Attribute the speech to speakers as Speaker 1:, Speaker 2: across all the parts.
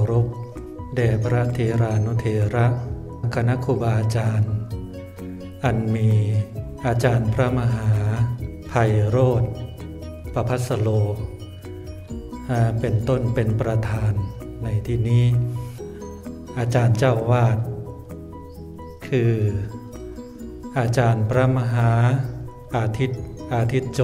Speaker 1: ารพแด่พระเถรานุเถระคณะครูบาอาจารย์อันมีอาจารย์พระมหาไพโรจน์ประภัสโลเป็นต้นเป็นประธานในที่นี้อาจารย์เจ้าวาดคืออาจารย์พระมหาอาทิตย์โจ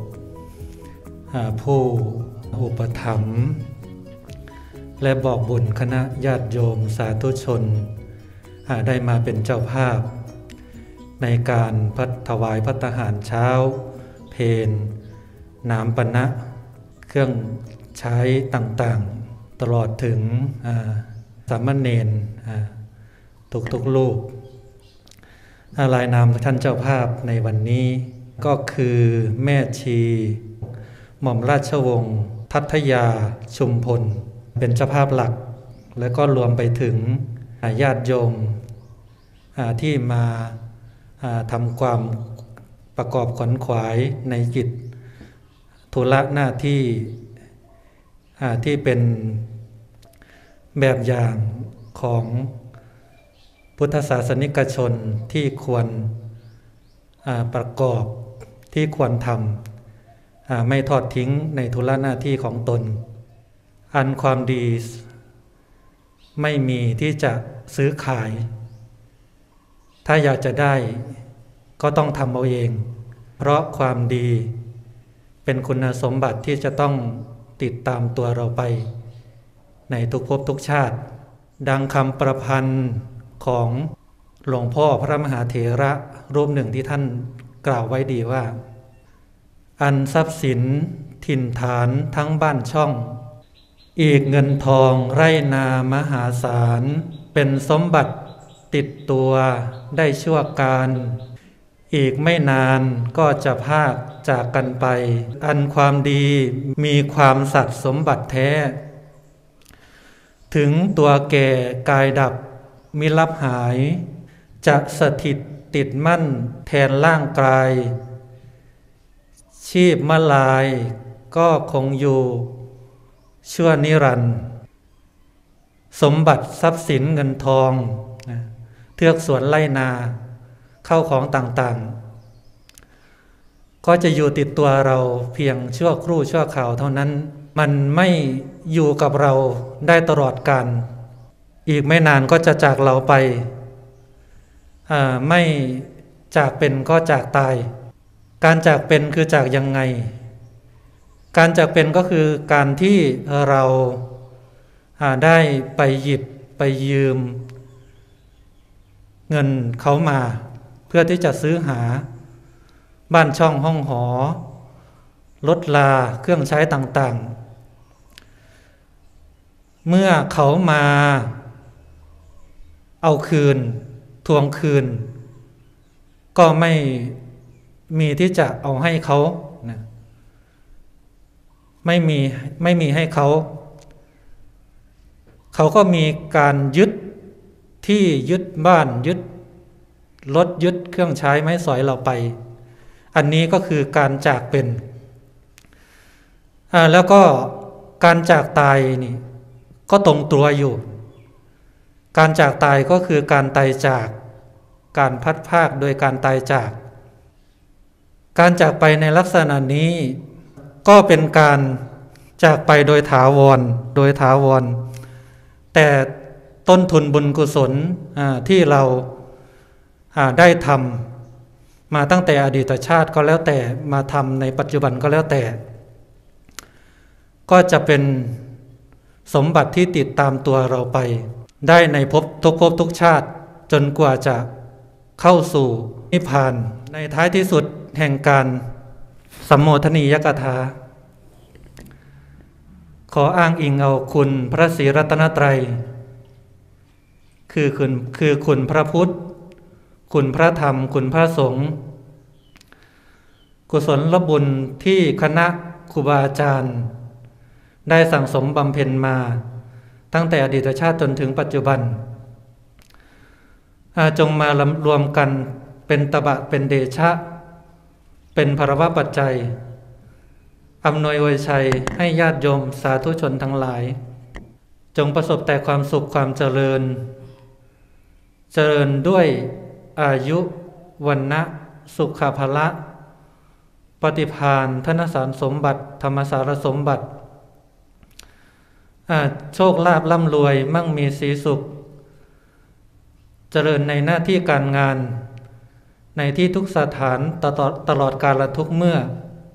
Speaker 1: ผู้อุปถัมภ์และบอกบุญคณะญาติโยมสาธุชนได้มาเป็นเจ้าภาพในการถวายภัตตาหารเช้าเพลน้ำปนะเครื่องใช้ต่างๆตลอดถึงสามเณรทุกรูปรายนามท่านเจ้าภาพในวันนี้ก็คือแม่ชีหม่อมราชวงศ์ทัตยาชุมพลเป็นเจ้าภาพหลักและก็รวมไปถึงญาติโยมที่มาทำความประกอบขวนขวายในกิจธุระหน้าที่ที่เป็นแบบอย่างของพุทธศาสนิกชนที่ควรประกอบที่ควรทำไม่ทอดทิ้งในธุระหน้าที่ของตนอันความดีไม่มีที่จะซื้อขายถ้าอยากจะได้ก็ต้องทำเอาเองเพราะความดีเป็นคุณสมบัติที่จะต้องติดตามตัวเราไปในทุกภพทุกชาติดังคำประพันธ์ของหลวงพ่อพระมหาเถระรูปหนึ่งที่ท่านกล่าวไว้ดีว่าอันทรัพย์สินถิ่นฐานทั้งบ้านช่องอีกเงินทองไร่นามหาศาลเป็นสมบัติติดตัวได้ชั่วการอีกไม่นานก็จะพากจากกันไปอันความดีมีความสัตย์สมบัติแท้ถึงตัวแก่กายดับมิลับหายจะสถิตติดมั่นแทนร่างกายชีพมลายก็คงอยู่ชั่วนิรันดร์สมบัติทรัพย์สินเงินทองเทือกสวนไร่นาเข้าของต่างๆก็จะอยู่ติดตัวเราเพียงชั่วครู่ชั่วคราวเท่านั้นมันไม่อยู่กับเราได้ตลอดกาลอีกไม่นานก็จะจากเราไปไม่จากเป็นก็จากตายการจากเป็นคือจากยังไงการจากเป็นก็คือการที่เราได้ไปหยิบไปยืมเงินเขามาเพื่อที่จะซื้อหาบ้านช่องห้องหอรถลาเครื่องใช้ต่างๆเมื่อเขามาเอาคืนทวงคืนก็ไม่มีที่จะเอาให้เขานะไม่มีให้เขาก็มีการยึดที่ยึดบ้านยึดรถยึดเครื่องใช้ไม้สอยเราไปอันนี้ก็คือการจากเป็นแล้วก็การจากตายนี่ก็ตรงตัวอยู่การจากตายก็คือการตายจากการพัดพรากโดยการตายจากการจากไปในลักษณะนี้ก็เป็นการจากไปโดยถาวรแต่ต้นทุนบุญกุศลที่เราได้ทำมาตั้งแต่อดีตชาติก็แล้วแต่มาทำในปัจจุบันก็แล้วแต่ก็จะเป็นสมบัติที่ติดตามตัวเราไปได้ในภพทุกชาติจนกว่าจะเข้าสู่นิพพานในท้ายที่สุดแห่งการสัมโมทนียกถาขออ้างอิงเอาคุณพระศรีรัตนตรัยคือคุณพระพุทธคุณพระธรรมคุณพระสงฆ์กุศลบุญที่คณะครูบาอาจารย์ได้สั่งสมบำเพ็ญมาตั้งแต่อดีตชาติจนถึงปัจจุบันจงมารวมกันเป็นตบะเป็นเดชะเป็นภรวปัจจัยอำนวยอวยชัยให้ญาติโยมสาธุชนทั้งหลายจงประสบแต่ความสุขความเจริญด้วยอายุวันนะสุขภละปฏิภาณธนสารสมบัติธรรมสารสมบัติโชคลาภร่ำรวยมั่งมีสีสุขเจริญในหน้าที่การงานในที่ทุกสถานตลอดกาลทุกเมื่อ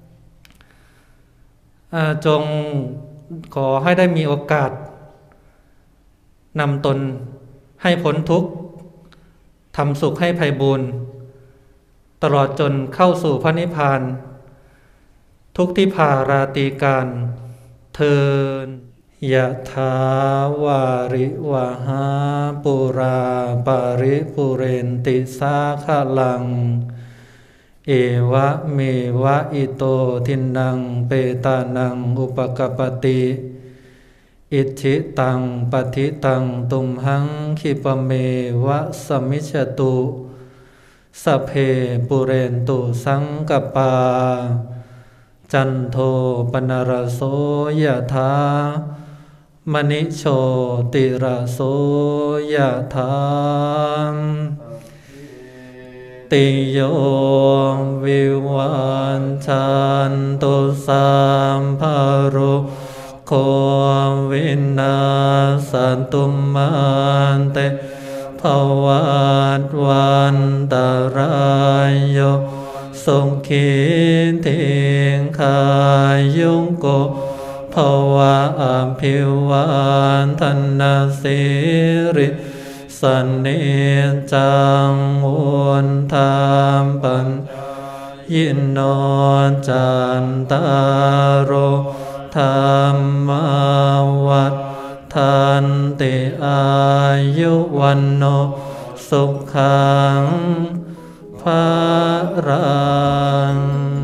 Speaker 1: จงขอให้ได้มีโอกาสนำตนให้พ้นทุกข์ทำสุขให้ไพบูรณ์ตลอดจนเข้าสู่พระนิพพานทุกทิพาราตรีการเทินยะถาวาริวหาปุราปาริปุเรนติสาคลังเอวะเมวะอิโตทินังเปตานังอุปกปติอิทธิตังปฏิตังตุมหังคิปเมวะสมิจฉตุสัพเพปุเรนตุสังกปาจันโทปนรโสยถามณิโชติระโสยถาติโยวิวันชันตุสัมภโรโควินาสตุมันเตภวัตวันตรายโยสุขีทิงขายุงโกภวะอภิวันธนาสิริสันนิจังวุนธรรมปัญญิโนจันตารโรธรรมวัฏทันติอายุวันโนสุขังภะรัง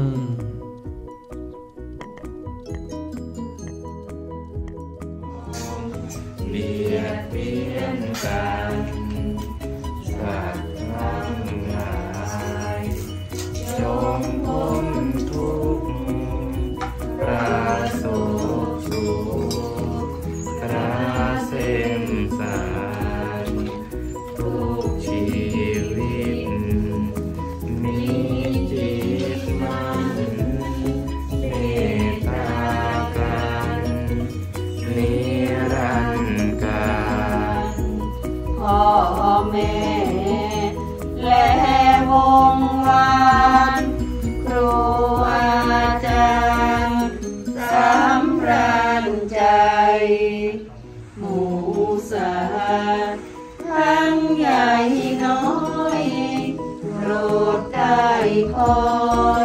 Speaker 2: เบียดเบียนกันสัตว์ทั้งหลายจงพ้นทุกข์ประสบสุขกระเซ็มสารทุกชีวิตมีจิตมันเมตตากันนิรันดร์การ
Speaker 3: พ่อแม่และวงวานครูอาจารย์สำราญใจหมู่สัตว์ทั้งใหญ่น้อยโปรดได้คอย